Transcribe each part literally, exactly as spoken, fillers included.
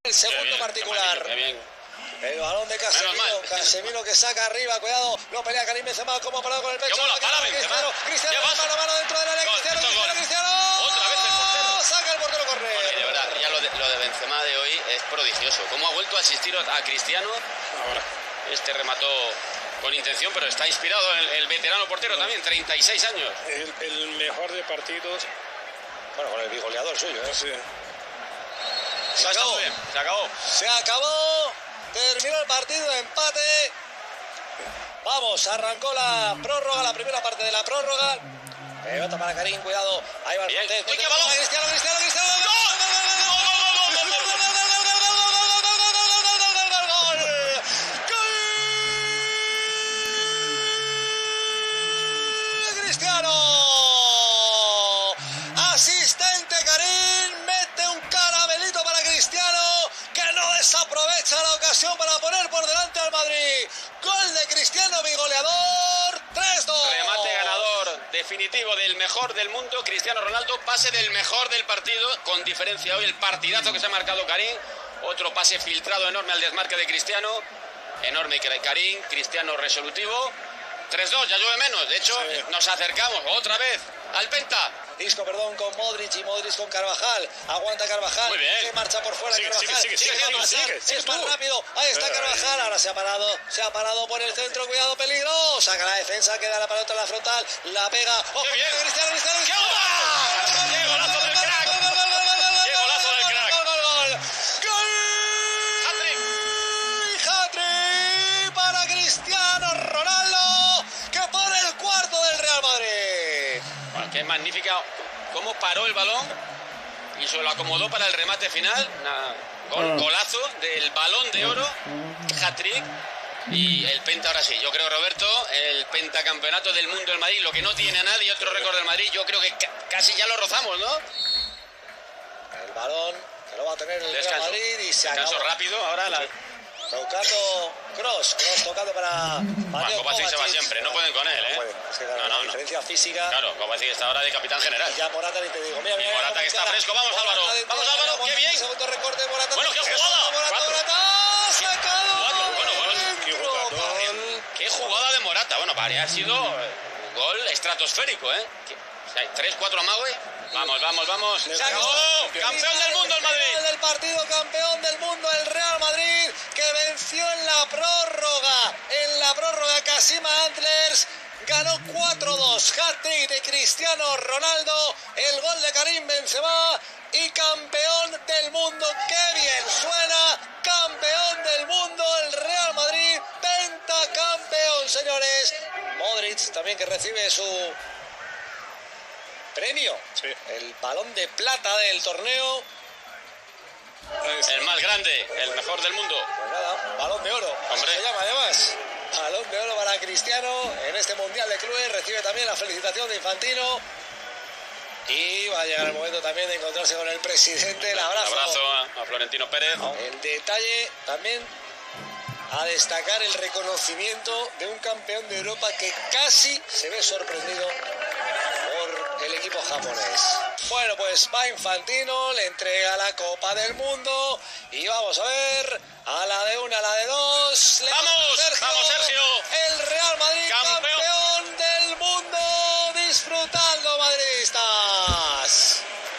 El segundo bien, particular. Qué bien. El balón de Casemiro, Casemiro que saca arriba, cuidado, lo pelea Karim Benzema, como ha parado con el pecho. ¿Cómo la para Benzema? Cristiano, mano a mano dentro del área, Cristiano, Cristiano, Cristiano. Otra vez el portero. Saca el portero correr. Bueno, de verdad, ya lo de, lo de Benzema de hoy es prodigioso. Cómo ha vuelto a asistir a Cristiano. Ahora, este remató con intención, pero está inspirado el, el veterano portero también, treinta y seis años. El, el mejor de partidos. Bueno, con el bigoleador suyo, ¿eh? Sí. Se acabó. Bien, se acabó. Se acabó. Terminó el partido, empate. Vamos, arrancó la prórroga, la primera parte de la prórroga. Pelota para Karim, cuidado. Ahí va el Cortés. ¡Uy, qué balón! Cristiano, Cristiano, Cristiano. Cristiano. Asistente Karim, mete un caramelito para Cristiano, que no desaprovecha la ocasión para poner por delante al Madrid. Gol de Cristiano, bigoleador, tres dos. Remate ganador definitivo del mejor del mundo, Cristiano Ronaldo. Pase del mejor del partido, con diferencia hoy el partidazo que se ha marcado Karim. Otro pase filtrado enorme al desmarque de Cristiano. Enorme Karim, Cristiano resolutivo. tres dos, ya llueve menos. De hecho, sí, nos acercamos otra vez al Penta. Isco, perdón, con Modric y Modric con Carvajal. Aguanta Carvajal. Muy bien. Que marcha por fuera. Sigue, Carvajal. sigue, sigue, sigue, sigue, sigue, sigue, es más tú. rápido. Ahí está Carvajal. Ahora se ha parado. Se ha parado por el centro. Cuidado, peligro. Saca la defensa. Queda la pelota en la frontal. La pega. ¡Ojo! ¡Qué bien! Cristiano, Cristiano, ¡Qué Cristiano. golazo! ¡Qué golazo del crack! ¡Qué golazo del crack! ¡Gol, gol, gol! ¡Gol! ¡Hat-trick! ¡Hat-trick para Cristiano Ronaldo, que pone el cuarto del Real Madrid! Bueno, qué magnífica. Cómo paró el balón y se lo acomodó para el remate final. Una gol, golazo del Balón de Oro, hat-trick. Y el Penta ahora sí. Yo creo, Roberto, el pentacampeonato del mundo del Madrid, lo que no tiene nadie, otro récord del Madrid, yo creo que ca casi ya lo rozamos, ¿no? El balón que lo va a tener el Descanso. Real Madrid y se Descanso acabó. rápido, ahora la... Tocando Kroos, Kroos tocando para Bueno, Kovacic se va siempre, no pueden con él, ¿eh? No pueden, es que claro, No, no, la no. diferencia física. Claro, Kovacic está ahora de capitán general. Y ya Morata ni te digo. Mira, mira, Y Morata mira, que está Morata. fresco. Vamos, Morata Álvaro. dentro Vamos, de la Álvaro. área, Qué bien. Segundo recorte, Morata. Bueno, qué Eso, jugada. Morata, Cuatro. Morata. Sacado. Cuatro. Bueno, bueno, Dentro, qué jugador. Karim. Qué jugada de Morata. Bueno, para ha sido un gol estratosférico, ¿eh? O sea, tres, cuatro amagos. Vamos, vamos, vamos. Se ¡Se acabó! ¡Campeón del mundo el Madrid! Final del partido, campeón del mundo el Real Madrid, que venció en la prórroga. En la prórroga Kashima Antlers ganó cuatro dos. Hat-trick de Cristiano Ronaldo, el gol de Karim Benzema y campeón del mundo. ¡Qué bien suena! Campeón del mundo el Real Madrid, pentacampeón, señores. Modric también, que recibe su premio, Sí. el balón de plata del torneo. El más grande, el mejor del mundo. Pues nada, balón de oro, Hombre. se llama además. Balón de oro para Cristiano en este Mundial de Clubes. Recibe también la felicitación de Infantino. Y va a llegar el momento también de encontrarse con el presidente. El abrazo. Un abrazo a, a Florentino Pérez. El detalle también a destacar el reconocimiento de un campeón de Europa que casi se ve sorprendido por el equipo japonés. Bueno, pues va Infantino, le entrega la Copa del Mundo y vamos a ver a la de una, a la de dos. Le ¡Vamos! Sergio, ¡Vamos, Sergio! El Real Madrid, ¡Campeón! campeón del mundo. Disfrutando, madridistas.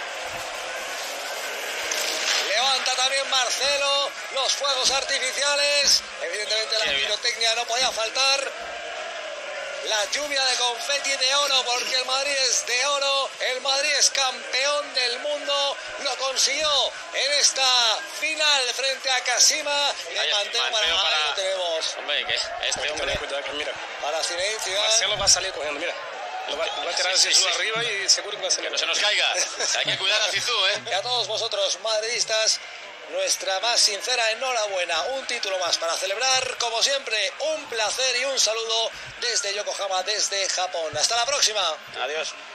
Levanta también Marcelo los fuegos artificiales. Evidentemente la Qué bien. pirotecnia no podía faltar. La lluvia de confeti de oro, porque el Madrid es de oro. El Madrid es campeón del mundo. Lo consiguió en esta final frente a Kashima. Ahí Le está, manteo para, manteo para- ahí lo tenemos. Hombre, que este hombre... Cuidado, que mira. Para Zinedine Zidane. Marcelo va a salir cogiendo, mira. Lo va, lo va a tirar Sí, así sí, sí. arriba y seguro que va a Que salir. no se nos caiga. Hay que cuidar a Zizou, ¿eh? Y a todos vosotros, madridistas, nuestra más sincera enhorabuena. Un título más para celebrar. Como siempre, un placer y un saludo desde Yokohama, desde Japón. Hasta la próxima. Adiós.